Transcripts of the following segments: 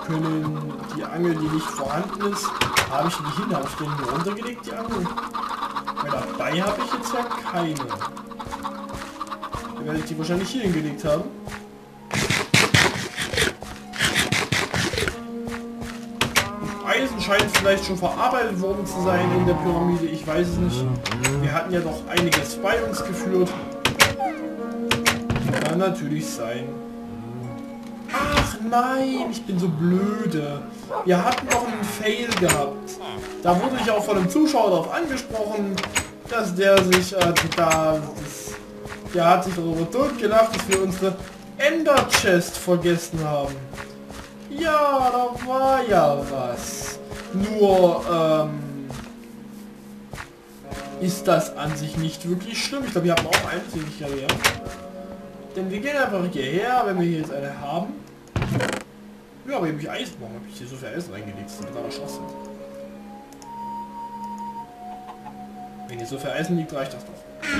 können. Die Angel, die nicht vorhanden ist, habe ich nicht hin. Habe ich den hier runtergelegt, die Angel? Weil dabei habe ich jetzt ja keine. Dann werde ich die wahrscheinlich hier hingelegt haben. Eisen scheint vielleicht schon verarbeitet worden zu sein in der Pyramide. Ich weiß es nicht. Wir hatten ja doch einiges bei uns geführt. Kann natürlich sein. Ach nein, ich bin so blöde. Wir hatten doch einen Fail gehabt. Da wurde ich auch von einem Zuschauer darauf angesprochen, dass der sich der hat sich darüber totgelacht, dass wir unsere Ender Chest vergessen haben. Ja, da war ja was. Nur ist das an sich nicht wirklich schlimm. Ich glaube, wir haben auch einen ziemlich leer. Denn wir gehen einfach hierher, wenn wir hier jetzt eine haben. Ja, aber ich Eisen. Warum habe ich hier so viel Eisen reingelegt? Das ist totaler Schwachsinn. Wenn hier so viel Eisen liegt, reicht das doch.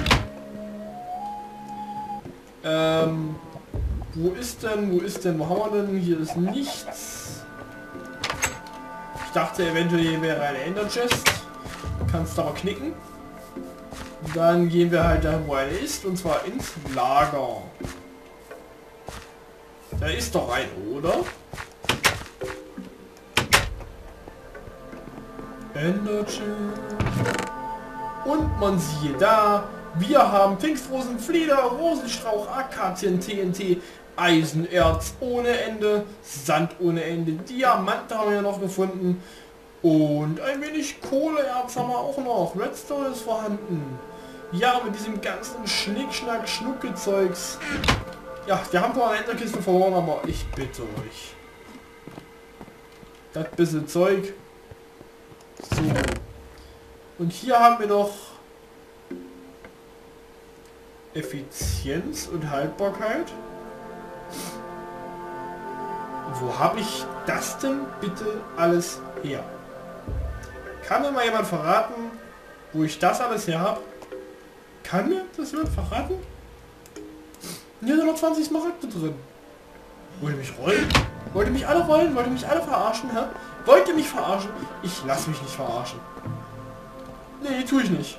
Wo ist denn, wo haben wir denn? Hier ist nichts. Ich dachte eventuell hier wäre eine Ender Chest. Kannst aber knicken. Dann gehen wir halt da, wo eine ist, und zwar ins Lager. Da ist doch ein, oder? Ender Chest. Und man siehe da, wir haben Pfingstrosen, Flieder, Rosenstrauch, Akazien, TNT, Eisenerz ohne Ende, Sand ohne Ende, Diamanten haben wir noch gefunden und ein wenig Kohleerz haben wir auch noch. Redstone ist vorhanden. Ja, mit diesem ganzen Schnickschnack, Schnucke-Zeugs. Ja, wir haben zwar eine Enderkiste verloren, aber ich bitte euch. Das bisschen Zeug. So. Und hier haben wir noch Effizienz und Haltbarkeit. Wo habe ich das denn bitte alles her? Kann mir mal jemand verraten, wo ich das alles her habe? Kann mir das jemand verraten? Hier sind noch 20 Smaragde drin. Wollt ihr mich rollen? Wollt ihr mich alle rollen? Wollt ihr mich alle verarschen? Hä? Wollt ihr mich verarschen? Ich lasse mich nicht verarschen. Nee, tue ich nicht.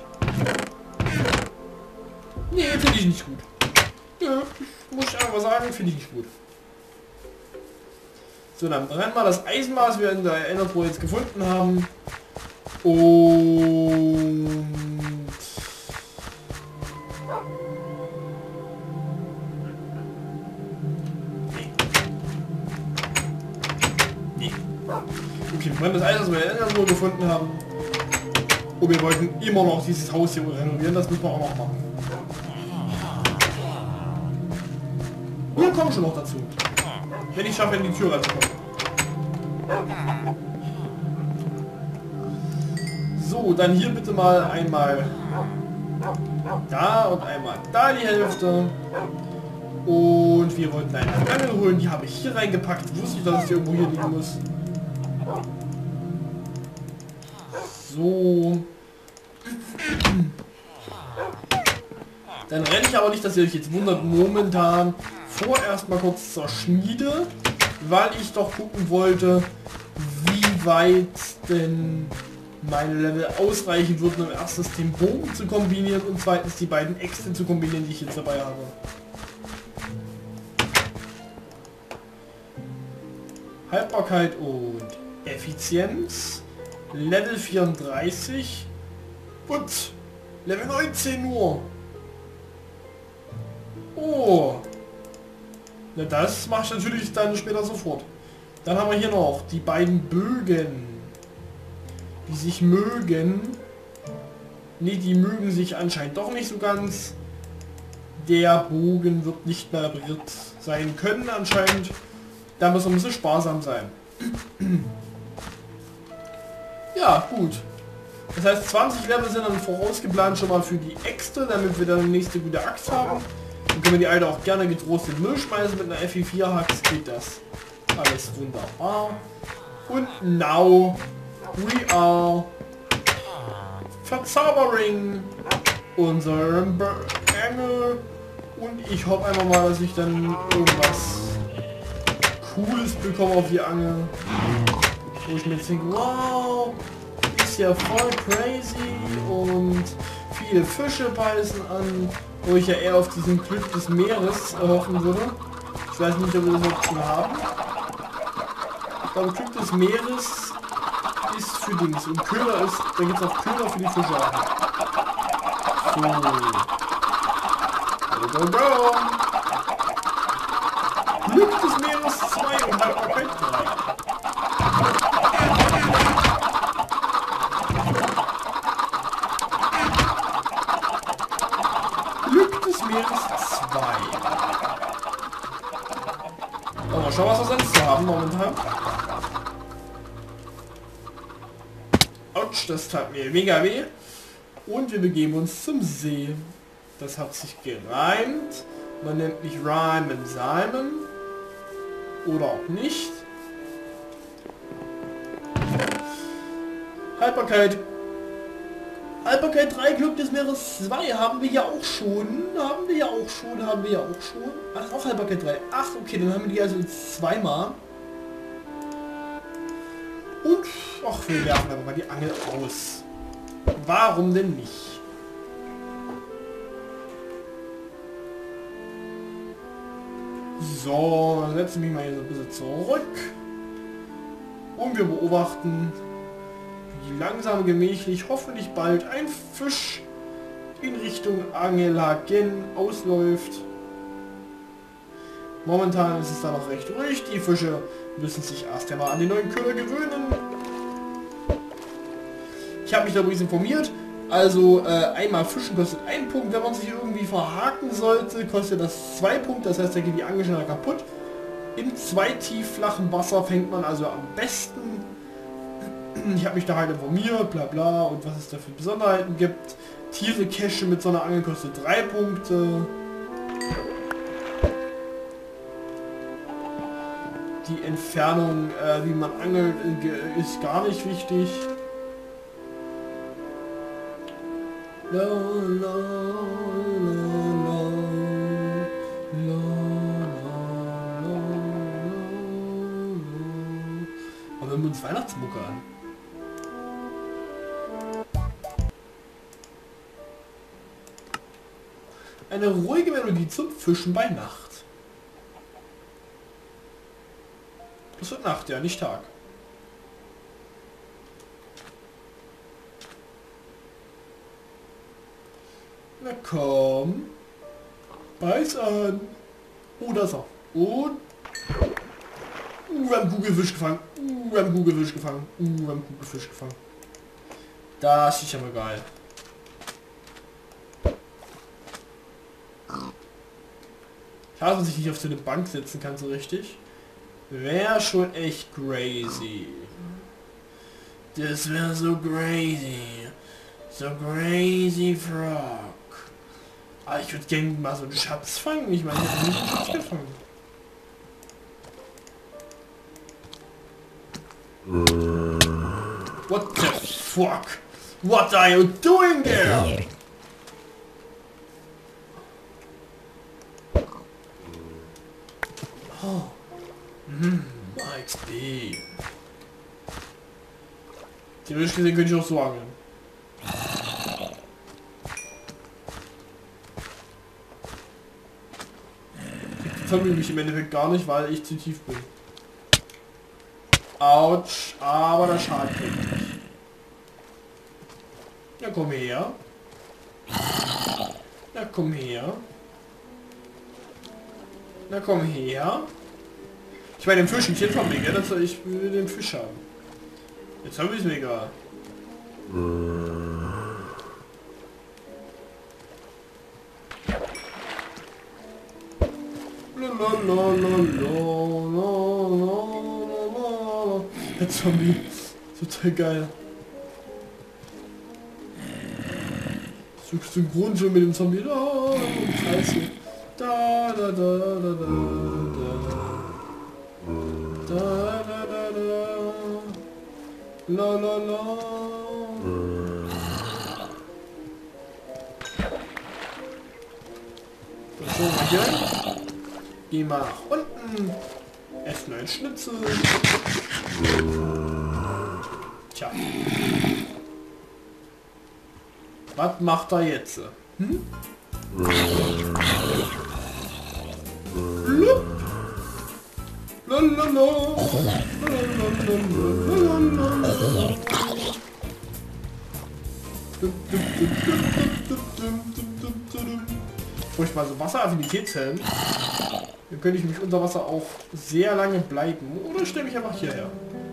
Nee, finde ich nicht gut. Ja, muss ich einfach sagen, finde ich nicht gut. So, dann brennen wir das Eisen, was wir in der Endertruhe jetzt gefunden haben. Und... Nee. Okay, wir brennen das Eisen, was wir in der Endertruhe gefunden haben. Und wir wollten immer noch dieses Haus hier renovieren, das müssen wir auch noch machen. Wir kommen schon noch dazu. Wenn ich schaffe, in die Tür reinzukommen. So, dann hier bitte mal einmal da und einmal da die Hälfte. Und wir wollten eine Angel holen, die habe ich hier reingepackt. Wusste ich, dass es irgendwo hier liegen muss. So. Dann renne ich aber nicht, dass ihr euch jetzt wundert, momentan vorerst mal kurz zur Schmiede, weil ich doch gucken wollte, wie weit denn meine Level ausreichen würden, um erstens den Bogen zu kombinieren und zweitens die beiden Äxte zu kombinieren, die ich jetzt dabei habe. Haltbarkeit und Effizienz. Level 34 und Level 19 nur. Oh. Na, das mache ich natürlich dann später sofort. Dann haben wir hier noch die beiden Bögen, die sich mögen. Ne, die mögen sich anscheinend doch nicht so ganz. Der Bogen wird nicht mehr repariert sein können anscheinend. Da muss man ein bisschen sparsam sein. Ja, gut. Das heißt, 20 Level sind dann vorausgeplant schon mal für die Äxte, damit wir dann eine nächste gute Axt haben. Dann können wir die alte auch gerne getrost in den Müll schmeißen. Mit einer FE4-Axt geht das alles wunderbar. Und now we are verzaubering unseren Engel. Und ich hoffe einfach mal, dass ich dann irgendwas Cooles bekommen auf die Angel. Wo ich mir jetzt denke, wow, ist ja voll crazy und viele Fische beißen an, wo ich ja eher auf diesen Glück des Meeres erhoffen würde. Ich weiß nicht, ob wir das überhaupt schon haben. Ich glaube, Glück des Meeres ist für Dings und Köder ist, da gibt es auch Köder für die Fische. So. Go, go, go. Glück des Meeres 2 und Haltbarkeit 3. Glück des Meeres 2. Oh, mal schauen, was wir sonst so haben momentan. Autsch, das tat mir mega weh. Und wir begeben uns zum See. Das hat sich gereimt. Man nennt mich Rhyme Simon. Oder auch nicht. Haltbarkeit. Haltbarkeit 3, Glück des Meeres 2 haben wir ja auch schon. Haben wir ja auch schon. Ach, das ist auch Haltbarkeit 3. Ach, okay, dann haben wir die also zweimal. Und, ach, wir werfen aber mal die Angel aus. Warum denn nicht? So, dann setzen wir mal hier so ein bisschen zurück. Und wir beobachten, wie langsam gemächlich hoffentlich bald ein Fisch in Richtung Angelhaken ausläuft. Momentan ist es da noch recht ruhig. Die Fische müssen sich erst einmal an den neuen Köder gewöhnen. Ich habe mich da übrigens informiert. Also einmal Fischen kostet 1 Punkt. Wenn man sich irgendwie verhaken sollte, kostet das 2 Punkte. Das heißt, da geht die Angel schneller kaputt. Im 2 tiefflachen Wasser fängt man also am besten. Ich habe mich da halt informiert, bla bla, und was es da für Besonderheiten gibt. Tiere cachen mit so einer Angel kostet 3 Punkte. Die Entfernung, wie man angelt, ist gar nicht wichtig. La, la, la, la, la, la, aber wir haben uns Weihnachtsmucke an. Eine ruhige Melodie zum Fischen bei Nacht. Das wird Nacht, ja, nicht Tag. Na komm. Beiß an. Oh, da ist er. Und... wir haben Kugelfisch gefangen. Wir haben Kugelfisch gefangen. Wir haben Kugelfisch gefangen. Das ist aber geil. Schade, dass ich nicht auf so eine Bank setzen kann so richtig. Wäre schon echt crazy. Das wäre so crazy. So crazy frog. Aber ich würde gerne mal so einen Schatz fangen. Ich meine, ich habe nicht einen Schatz gefangen. What the fuck? What are you doing there? Oh. XP. Theoretisch gesehen könnte ich auch so angeln. Die vermögen mich im Endeffekt gar nicht, weil ich zu tief bin. Autsch, aber das schadet nicht. Na komm her. Na komm her. Na komm her. Ich meine den Fisch nicht von mir, dass ich will den Fisch haben. Jetzt habe ich es mir egal. Der Zombie. Total geil. Synchron schon mit dem Zombie. Scheiße. Da da da da da da. Da da da da. La la la. So, hier. Geh mal nach unten. Essen ein Schnitzel. Tja. Was macht er jetzt? Hm? Lup. Lalalala. Bevor ich mal so Wasseraffinität-Zellen, dann könnte ich mich unter Wasser auch sehr lange bleiben. Oder stelle mich einfach hierher.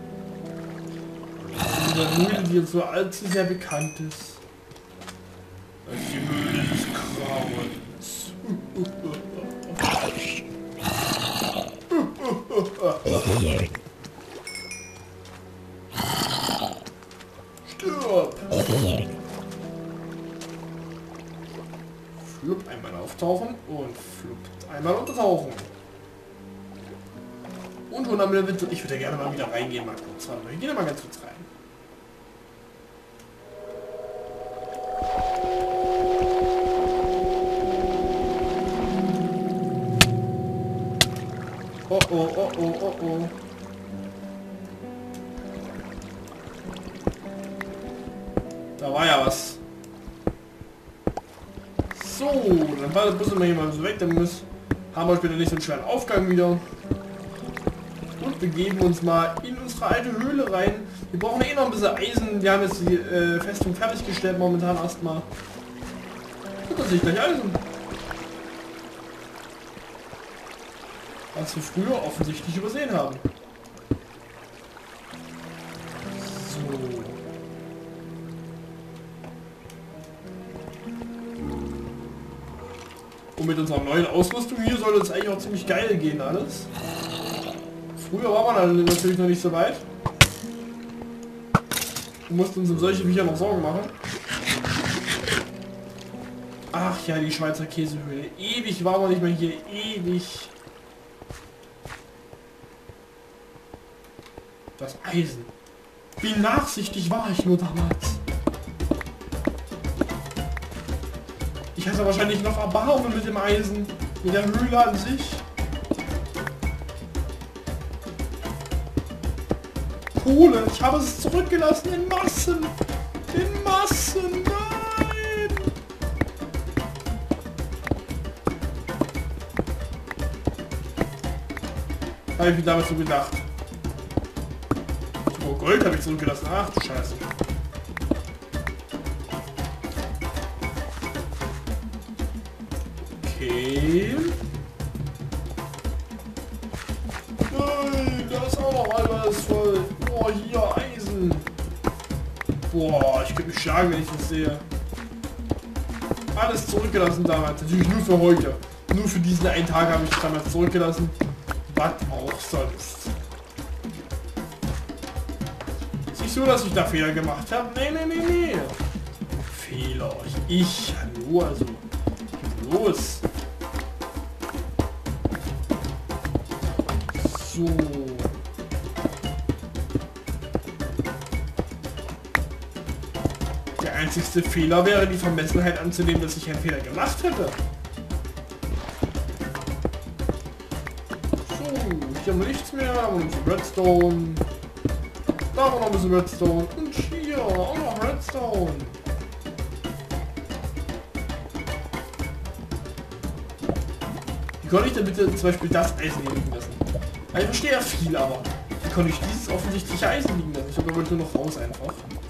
Diese Mühle, die jetzt so allzu sehr bekannt ist. Das ist die Mühle des Grauens. Stirb! Flupp, einmal auftauchen und flupp, einmal untertauchen. Und 100 Milliliter. Ich würde ja gerne mal wieder reingehen, mal kurz. Warte mal, ich gehe da mal ganz kurz rein. Oh oh, oh oh, oh oh. Da war ja was. So, dann war das Bus immer jemand so weg, dann haben wir später nicht so einen schweren Aufgang wieder. Und wir begeben uns mal in unsere alte Höhle rein. Wir brauchen eh noch ein bisschen Eisen. Wir haben jetzt die Festung fertiggestellt momentan erstmal. Und das ist gleich Eisen. Was wir früher offensichtlich übersehen haben. So. Und mit unserer neuen Ausrüstung hier soll es eigentlich auch ziemlich geil gehen alles. Früher war man dann natürlich noch nicht so weit. Wir mussten uns um solche Viecher noch Sorgen machen. Ach ja, die Schweizer Käsehöhle. Ewig war man nicht mehr hier. Ewig. Das Eisen. Wie nachsichtig war ich nur damals. Ich hatte wahrscheinlich noch Erbarmen mit dem Eisen. Mit der Höhle an sich. Kohle. Ich habe es zurückgelassen in Massen. In Massen. Nein. Habe ich mir damals so gedacht. Oh, Gold habe ich zurückgelassen. Ach du Scheiße. Okay. Nein, da ist auch noch alles voll. Boah, hier Eisen. Boah, ich könnte mich schlagen, wenn ich das sehe. Alles zurückgelassen damals. Natürlich nur für heute. Nur für diesen einen Tag habe ich es damals zurückgelassen. Was auch sonst. Ist nicht so, dass ich da Fehler gemacht habe. Nee, nee, nee, nee. Fehler. Ich. Hallo, also. Los. So. Der einzigste Fehler wäre die Vermessenheit anzunehmen, dass ich einen Fehler gemacht hätte. So, hier haben wir nichts mehr. Da haben wir noch Redstone. Da haben wir noch ein bisschen Redstone. Und hier auch noch Redstone. Wie konnte ich denn bitte zum Beispiel das Eisen hier liegen lassen? Also ich verstehe ja viel, aber wie konnte ich dieses offensichtliche Eisen liegen lassen? Ich glaube, da wollte nur noch raus einfach.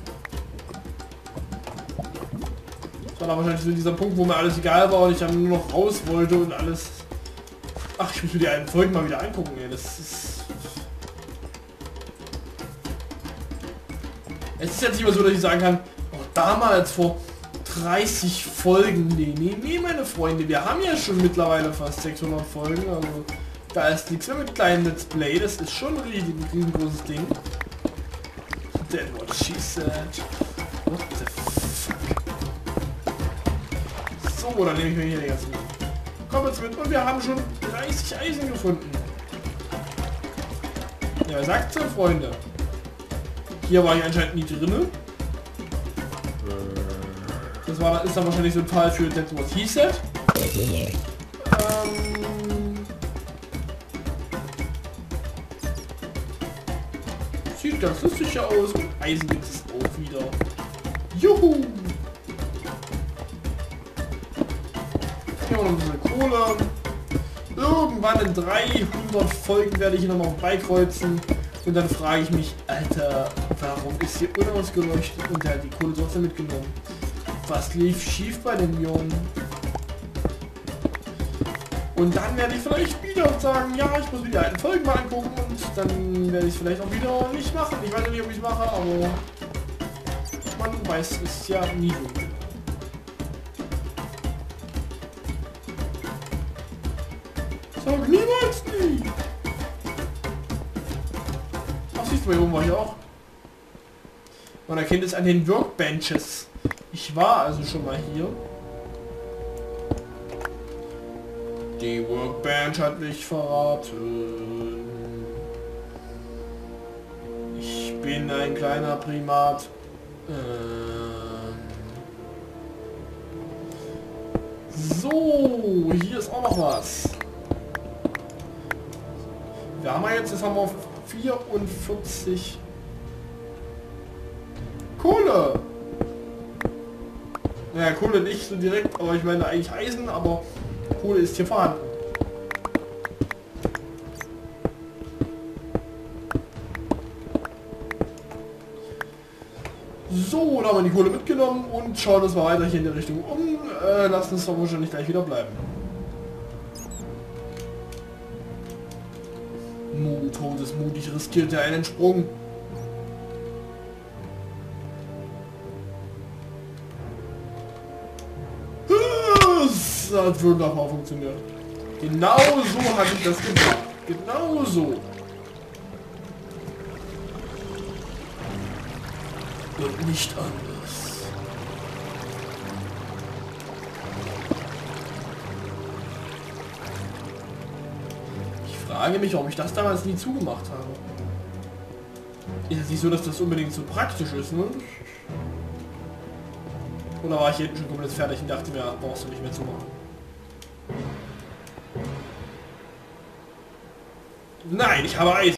Das war dann wahrscheinlich so dieser Punkt, wo mir alles egal war und ich dann nur noch raus wollte und alles... Ach, ich muss mir die alten Folgen mal wieder angucken, ey. Das ist... Es ist jetzt nicht mehr so, dass ich sagen kann, oh, damals vor 30 Folgen, nee, meine Freunde, wir haben ja schon mittlerweile fast 600 Folgen, also da ist nichts mehr mit kleinen Let's Play, das ist schon ein riesengroßes Ding. That's what she said. What the fuck? So, dann nehme ich mir hier den ganzen... Komm jetzt mit und wir haben schon 30 Eisen gefunden. Ja, sagt's ja, Freunde. Hier war ich anscheinend nie drinne. Das ist dann wahrscheinlich so ein Fall für That's What He Said. Sieht ganz lustig aus. Und Eisen gibt es auch wieder. Juhu! Hier haben wir noch ein bisschen Kohle. Irgendwann in 300 Folgen werde ich hier nochmal beikreuzen. Und dann frage ich mich, Alter, warum ist hier unausgeleuchtet? Und der hat die Kohle trotzdem mitgenommen. Was lief schief bei dem Jungen? Und dann werde ich vielleicht wieder sagen, ja, ich muss mir die alten Folgen mal angucken und dann werde ich es vielleicht auch wieder nicht machen. Ich weiß ja nicht, ob ich es mache, aber man weiß es ja nie so genau. Sag niemals nie! Ach, siehst du, hier oben war ich auch. Man erkennt es an den Workbenches. Ich war also schon mal hier. Die Workbench hat mich verraten. Ich bin ein kleiner Primat. So, hier ist auch noch was. Wir haben jetzt haben wir 44 Kohle. Naja, Kohle nicht so direkt, aber ich meine eigentlich Eisen, aber Kohle ist hier vorhanden. So, da haben wir die Kohle mitgenommen und schauen uns mal weiter hier in die Richtung um. Lassen uns doch wahrscheinlich gleich wieder bleiben. Todesmutig riskiert er einen Sprung. Das hat wunderbar funktioniert. Genau so hatte ich das gemacht. Genau so. Und nicht anders. Ich frage mich, warum ich das damals nie zugemacht habe. Ist es nicht so, dass das unbedingt so praktisch ist, ne? Oder war ich hinten schon komplett fertig und dachte mir, brauchst du nicht mehr zumachen? Nein, ich habe Eis.